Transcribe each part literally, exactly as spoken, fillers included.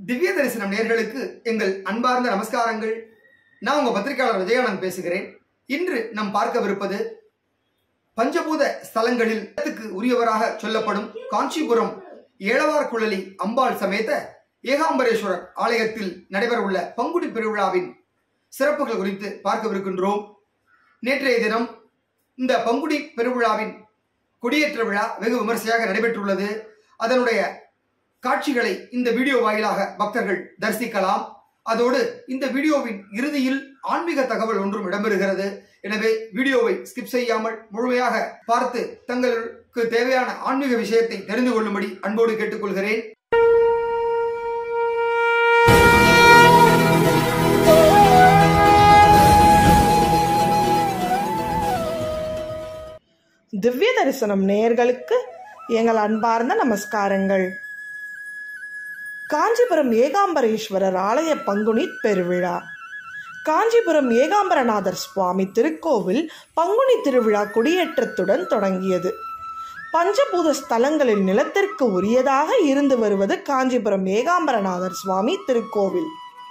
திவ்ய தரிசனம் நேயர்களுக்கு எங்கள் அன்பார்ந்த நமஸ்காரங்கள். நான் உங்க பத்திரிகையாளர் விஜயானந்த் பேசுகிறேன். இன்று நாம் பார்க்கவிருப்பது பஞ்சபூத ஸ்தலங்களில் உரியவராக சொல்லப்படும் காஞ்சிபுரம் ஏழவார் குழலி அம்பாள் சமேத ஏகாம்பரேஸ்வரர் ஆலயத்தில் நடைபெறவுள்ள பங்குனி பெருவிழாவின் சிறப்புகள் குறித்து பார்க்கவிருக்கின்றோம். நேற்றைய தினம் இந்த பங்குனி பெருவிழாவின் கொடியேற்ற விழா வெகு விமர்சையாக நடைபெற்றுள்ளது. அதனுடைய காட்சிகளை இந்த வீடியோ வாயிலாக பக்தர்கள் தரிசிக்கலாம். அதோடு இந்த வீடியோவின் இறுதியில் ஆன்மீக தகவல் ஒன்றும் இடம்பெறுகிறது. எனவே வீடியோவை ஸ்கிப் செய்யாமல் முழுமையாக பார்த்து தங்களுக்கு தேவையான ஆன்மீக விஷயத்தை தெரிந்து கொள்ளும்படி அன்போடு கேட்டுக்கொள்கிறேன். திவ்ய தரிசனம் நேயர்களுக்கு எங்கள் அன்பார்ந்த நமஸ்காரங்கள். காஞ்சிபுரம் ஏகாம்பரேஸ்வரர் ஆலய பங்குனி பெருவிழா. காஞ்சிபுரம் ஏகாம்பரநாதர் சுவாமி திருக்கோவில் பங்குனி திருவிழா கொடியேற்றத்துடன் தொடங்கியது. பஞ்சபூத ஸ்தலங்களில் நிலத்திற்கு உரியதாக இருந்து வருவது காஞ்சிபுரம் ஏகாம்பரநாதர் சுவாமி திருக்கோவில்.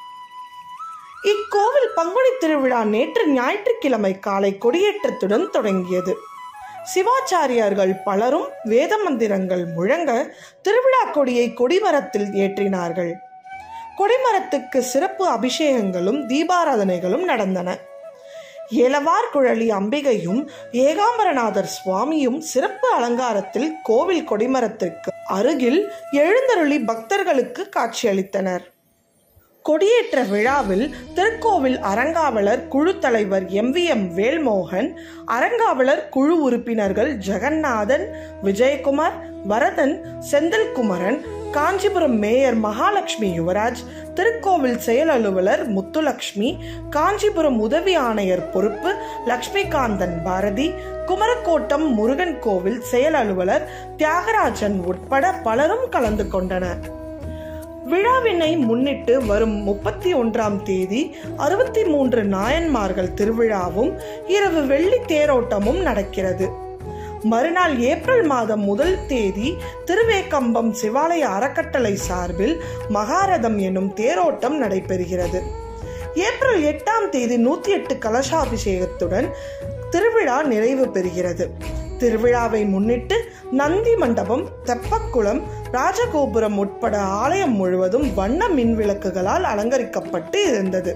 இக்கோவில் பங்குனி திருவிழா நேற்று ஞாயிற்றுக்கிழமை காலை கொடியேற்றத்துடன் தொடங்கியது. சிவாச்சாரியார்கள் பலரும் வேத மந்திரங்கள் முழங்க திருவிழா கொடியை கொடிமரத்தில் ஏற்றினார்கள். கொடிமரத்துக்கு சிறப்பு அபிஷேகங்களும் தீபாராதனைகளும் நடந்தன. ஏலவார் குழலி அம்பிகையும் ஏகாம்பரநாதர் சுவாமியும் சிறப்பு அலங்காரத்தில் கோவில் கொடிமரத்திற்கு அருகில் எழுந்தருளி பக்தர்களுக்கு காட்சியளித்தனர். கொடியேற்ற விழாவில் திருக்கோவில் அறங்காவலர் குழு தலைவர் எம் வி எம் வேல்மோகன், அறங்காவலர் குழு உறுப்பினர்கள் ஜெகநாதன், விஜயகுமார், வரதன், செந்தில்குமரன், காஞ்சிபுரம் மேயர் மகாலட்சுமி யுவராஜ், திருக்கோவில் செயல் அலுவலர் முத்துலட்சுமி, காஞ்சிபுரம் உதவி ஆணையர் பொறுப்பு லட்சுமிகாந்தன் பாரதி, குமரக்கோட்டம் முருகன் கோவில் செயல் அலுவலர் தியாகராஜன் உட்பட பலரும் கலந்து கொண்டனர். விழாவினை முன்னிட்டு வரும் முப்பத்தி ஒன்றாம் தேதி அறுபத்தி மூன்று நாயன்மார்கள் திருவிழாவும் இரவு வெள்ளி தேரோட்டமும் நடக்கிறது. மறுநாள் ஏப்ரல் மாதம் முதல் தேதி திருவேக்கம்பம் சிவாலய அறக்கட்டளை சார்பில் மகாரதம் எனும் தேரோட்டம் நடைபெறுகிறது. ஏப்ரல் எட்டாம் தேதி நூத்தி எட்டு கலசாபிஷேகத்துடன் திருவிழா நிறைவு பெறுகிறது. திருவிழாவை முன்னிட்டு நந்தி மண்டபம், தெப்பக்குளம், ராஜகோபுரம் உட்பட ஆலயம் முழுவதும் வண்ண மின் விளக்குகளால் அலங்கரிக்கப்பட்டு இருந்தது.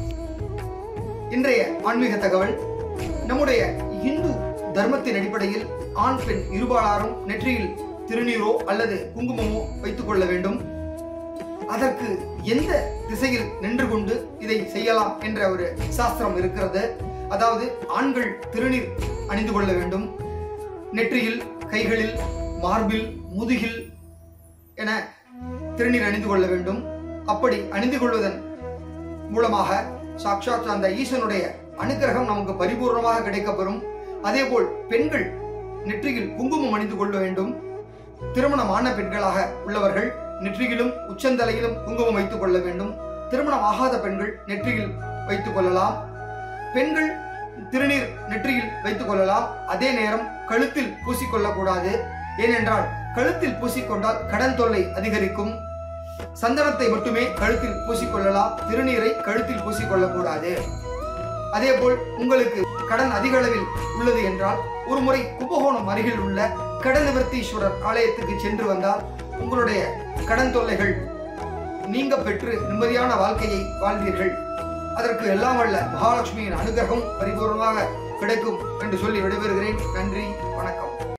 இன்றைய ஆன்மீக தகவல். நம்முடைய இந்து தர்மத்தின் அடிப்படையில் ஆண் பெண் இருபாலாரும் நெற்றியில் திருநீரோ அல்லது குங்குமமோ வைத்துக் கொள்ள வேண்டும். அதற்கு எந்த திசையில் நின்று கொண்டு இதை செய்யலாம் என்ற ஒரு சாஸ்திரம் இருக்கிறது. அதாவது ஆண்கள் திருநீர் அணிந்து கொள்ள வேண்டும். நெற்றியில், கைகளில், மார்பில், முதுகில் என திருநீர் அணிந்து கொள்ள வேண்டும். அப்படி அணிந்து கொள்வதன் மூலமாக சாட்சாத் அந்த ஈசனுடைய அனுக்கிரகம் நமக்கு பரிபூர்ணமாக கிடைக்கப்பெறும். அதேபோல் பெண்கள் நெற்றியில் குங்குமம் அணிந்து கொள்ள வேண்டும். திருமணமான பெண்களாக உள்ளவர்கள் நெற்றியிலும் உச்சந்தலையிலும் குங்குமம் வைத்துக் கொள்ள வேண்டும். திருமணம் ஆகாத பெண்கள் நெற்றியில் வைத்துக் கொள்ளலாம். பெண்கள் திருநீர் நெற்றியில் வைத்துக் கொள்ளலாம். அதே நேரம் கழுத்தில் பூசிக்கொள்ளக்கூடாது. ஏனென்றால் கழுத்தில் பூசிக்கொண்டால் கடன் தொல்லை அதிகரிக்கும். சந்தனத்தை மட்டுமே கழுத்தில் பூசிக்கொள்ளலாம். திருநீரை கழுத்தில் பூசிக்கொள்ளக்கூடாது. அதே போல் உங்களுக்கு கடன் அதிக அளவில் உள்ளது என்றால் ஒரு முறை கும்பகோணம் அருகில் உள்ள கடன் நிவர்த்தீஸ்வரர் ஆலயத்துக்கு சென்று வந்தால் உங்களுடைய கடன் தொல்லைகள் நீங்க பெற்று நிம்மதியான வாழ்க்கையை வாழ்வீர்கள். அதற்கு எல்லாம் வல்ல மகாலட்சுமியின் அனுகிரகம் பரிபூர்ணமாக கிடைக்கும் என்று சொல்லி விடைபெறுகிறேன். நன்றி, வணக்கம்.